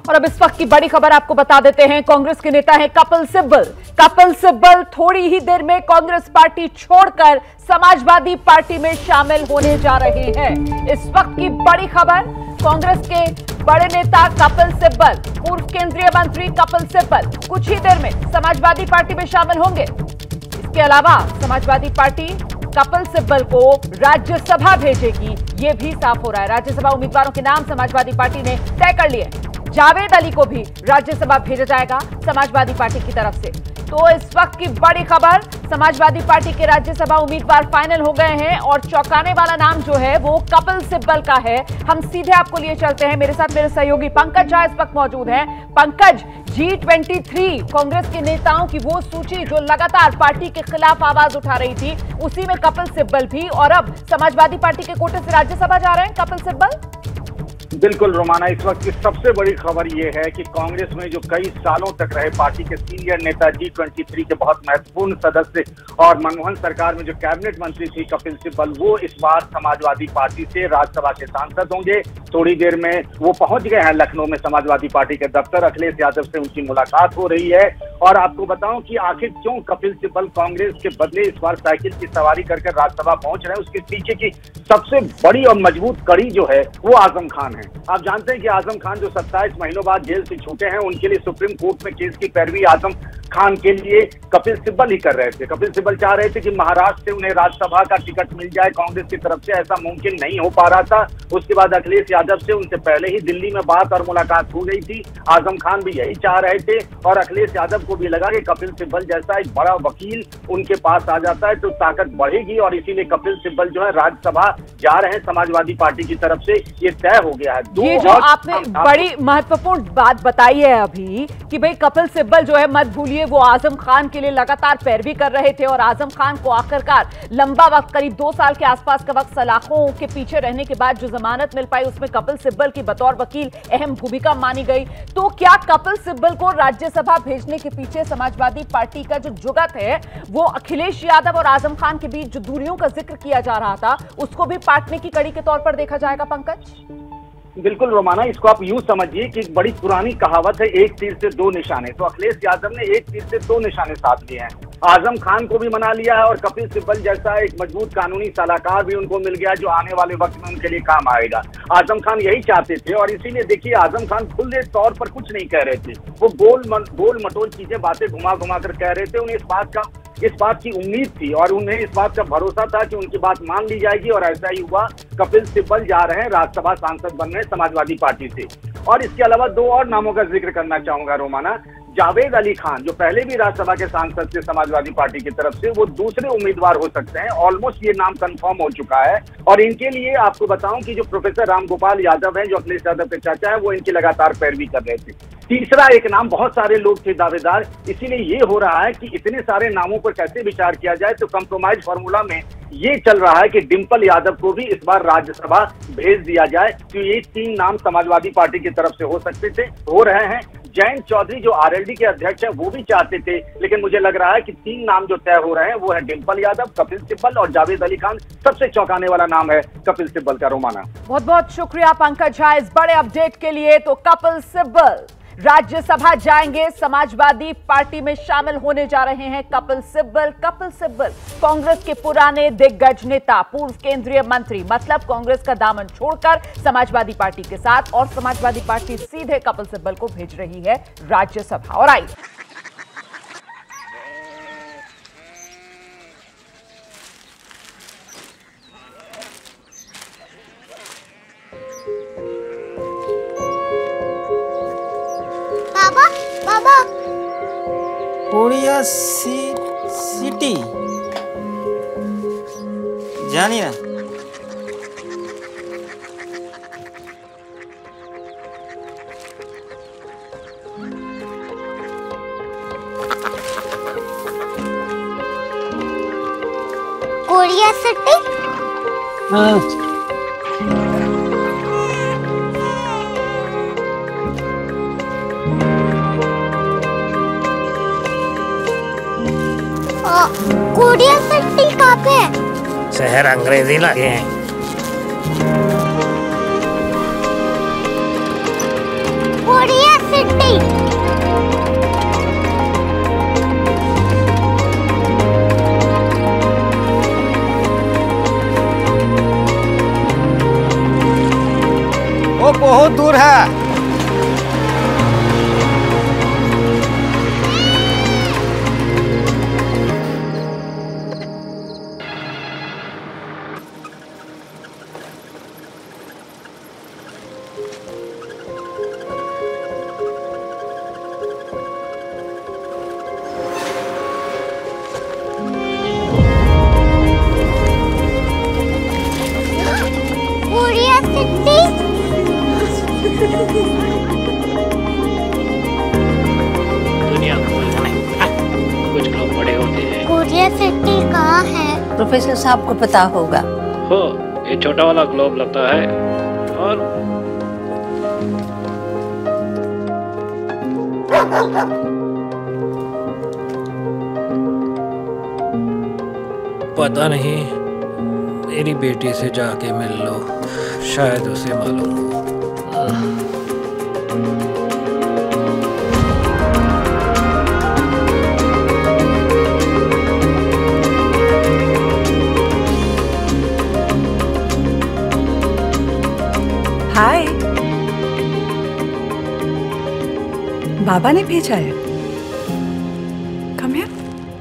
और अब इस वक्त की बड़ी खबर आपको बता देते हैं। कांग्रेस के नेता हैं कपिल सिब्बल। कपिल सिब्बल थोड़ी ही देर में कांग्रेस पार्टी छोड़कर समाजवादी पार्टी में शामिल होने जा रहे हैं। इस वक्त की बड़ी खबर, कांग्रेस के बड़े नेता कपिल सिब्बल, पूर्व केंद्रीय मंत्री कपिल सिब्बल कुछ ही देर में समाजवादी पार्टी में शामिल होंगे। इसके अलावा समाजवादी पार्टी कपिल सिब्बल को राज्यसभा भेजेगी, यह भी साफ हो रहा है। राज्यसभा उम्मीदवारों के नाम समाजवादी पार्टी ने तय कर लिए। जावेद अली को भी राज्यसभा भेजा जाएगा समाजवादी पार्टी की तरफ से। तो इस वक्त की बड़ी खबर, समाजवादी पार्टी के राज्यसभा उम्मीदवार फाइनल हो गए हैं और चौंकाने वाला नाम जो है वो कपिल सिब्बल का है। हम सीधे आपको लिए चलते हैं। मेरे साथ मेरे सहयोगी पंकज झा इस वक्त मौजूद हैं। पंकज, G23 कांग्रेस के नेताओं की वो सूची जो लगातार पार्टी के खिलाफ आवाज उठा रही थी, उसी में कपिल सिब्बल भी, और अब समाजवादी पार्टी के कोटे से राज्यसभा जा रहे हैं कपिल सिब्बल। बिल्कुल रोमाना, इस वक्त की सबसे बड़ी खबर यह है कि कांग्रेस में जो कई सालों तक रहे पार्टी के सीनियर नेता, G23 के बहुत महत्वपूर्ण सदस्य और मनमोहन सरकार में जो कैबिनेट मंत्री थी कपिल सिब्बल, वो इस बार समाजवादी पार्टी से राज्यसभा के सांसद होंगे। थोड़ी देर में वो पहुंच गए हैं लखनऊ में समाजवादी पार्टी के दफ्तर। अखिलेश यादव से उनकी मुलाकात हो रही है। और आपको बताऊं कि आखिर क्यों कपिल सिब्बल कांग्रेस के बदले इस बार साइकिल की सवारी करके राज्यसभा पहुंच रहे हैं, उसके पीछे की सबसे बड़ी और मजबूत कड़ी जो है वो आजम खान है। आप जानते हैं कि आजम खान जो 27 महीनों बाद जेल से छूटे हैं, उनके लिए सुप्रीम कोर्ट में केस की पैरवी आजम खान के लिए कपिल सिब्बल ही कर रहे थे। कपिल सिब्बल चाह रहे थे कि महाराष्ट्र से उन्हें राज्यसभा का टिकट मिल जाए कांग्रेस की तरफ से, ऐसा मुमकिन नहीं हो पा रहा था। उसके बाद अखिलेश यादव से उनसे पहले ही दिल्ली में बात और मुलाकात हो गई थी। आजम खान भी यही चाह रहे थे और अखिलेश यादव को भी लगा कि कपिल सिब्बल जैसा एक बड़ा वकील उनके पास आ जाता है तो ताकत बढ़ेगी, और इसीलिए कपिल सिब्बल जो है राज्यसभा जा रहे हैं समाजवादी पार्टी की तरफ से, ये तय हो गया है। ये जो आपने बड़ी महत्वपूर्ण बात बताई है अभी कि भाई कपिल सिब्बल जो है, मत भूलिए वो आजम खान के लिए लगातार पैरवी कर रहे थे और आजम खान को आखिरकार लंबा वक्त, करीब 2 साल के आसपास का वक्त सलाखों के पीछे रहने के बाद जो जमानत मिल पाई, उसमें कपिल सिब्बल की बतौर वकील अहम भूमिका मानी गई। तो क्या कपिल सिब्बल को राज्यसभा भेजने के पीछे समाजवादी पार्टी का जो जुगत है वो अखिलेश यादव और आजम खान के बीच जो दूरियों का जिक्र किया जा रहा था, उसको भी पाटने की कड़ी के तौर पर देखा जाएगा पंकज? बिल्कुल रोमाना, इसको आप यूं समझिए कि एक बड़ी पुरानी कहावत है, एक तीर से 2 निशाने। तो अखिलेश यादव ने एक तीर से 2 निशाने साध लिए हैं। आजम खान को भी मना लिया है और कपिल सिब्बल जैसा एक मजबूत कानूनी सलाहकार भी उनको मिल गया जो आने वाले वक्त में उनके लिए काम आएगा। आजम खान यही चाहते थे और इसीलिए देखिए आजम खान खुले तौर पर कुछ नहीं कह रहे थे। वो गोल मटोल चीजें, बातें घुमा घुमा कर कह रहे थे। उन्हें इस बात की उम्मीद थी और उन्हें इस बात का भरोसा था कि उनकी बात मान ली जाएगी, और ऐसा ही हुआ। कपिल सिब्बल जा रहे हैं राज्यसभा सांसद बन रहे समाजवादी पार्टी से। और इसके अलावा 2 और नामों का जिक्र करना चाहूंगा रोमाना। जावेद अली खान जो पहले भी राज्यसभा के सांसद थे समाजवादी पार्टी की तरफ से, वो दूसरे उम्मीदवार हो सकते हैं। ऑलमोस्ट ये नाम कंफर्म हो चुका है। और इनके लिए आपको बताऊं कि जो प्रोफेसर रामगोपाल यादव हैं, जो अखिलेश यादव के चाचा है, वो इनकी लगातार पैरवी कर रहे थे। तीसरा एक नाम, बहुत सारे लोग थे दावेदार, इसीलिए ये हो रहा है कि इतने सारे नामों पर कैसे विचार किया जाए। तो कंप्रोमाइज फॉर्मूला में ये चल रहा है कि डिंपल यादव को भी इस बार राज्यसभा भेज दिया जाए। तो ये 3 नाम समाजवादी पार्टी की तरफ से हो सकते थे, हो रहे हैं। जयंत चौधरी जो आरएलडी के अध्यक्ष हैं, वो भी चाहते थे, लेकिन मुझे लग रहा है कि 3 नाम जो तय हो रहे हैं वो है डिंपल यादव, कपिल सिब्बल और जावेद अली खान। सबसे चौंकाने वाला नाम है कपिल सिब्बल का रोमाना। बहुत बहुत शुक्रिया पंकज झा इस बड़े अपडेट के लिए। तो कपिल सिब्बल राज्यसभा जाएंगे, समाजवादी पार्टी में शामिल होने जा रहे हैं कपिल सिब्बल। कपिल सिब्बल कांग्रेस के पुराने दिग्गज नेता, पूर्व केंद्रीय मंत्री, मतलब कांग्रेस का दामन छोड़कर समाजवादी पार्टी के साथ, और समाजवादी पार्टी सीधे कपिल सिब्बल को भेज रही है राज्यसभा। और आइए कोरिया सिटी जानी ना? Korea city? हाँ। कोरिया सिटी कहाँ पे है? शहर अंग्रेजी लगे हैं। कोरिया प्रोफेसर साहब को पता होगा। हो, ये छोटा वाला ग्लोब लगता है और पता नहीं, मेरी बेटी से जाके मिल लो, शायद उसे मालूम हो। हाय, बाबा ने भेजा है। Come here.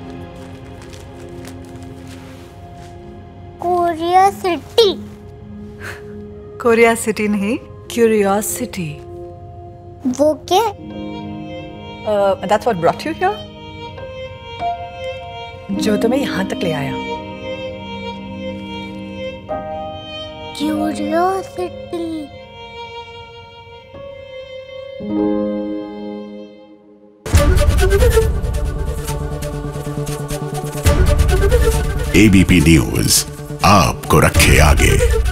Korea city. Korea city नहीं, क्यूरियोसिटी। वो क्या? That's what brought you here? जो तुम्हें यहाँ तक ले आया। क्यूरियोसिटी। ABP न्यूज आपको रखे आगे।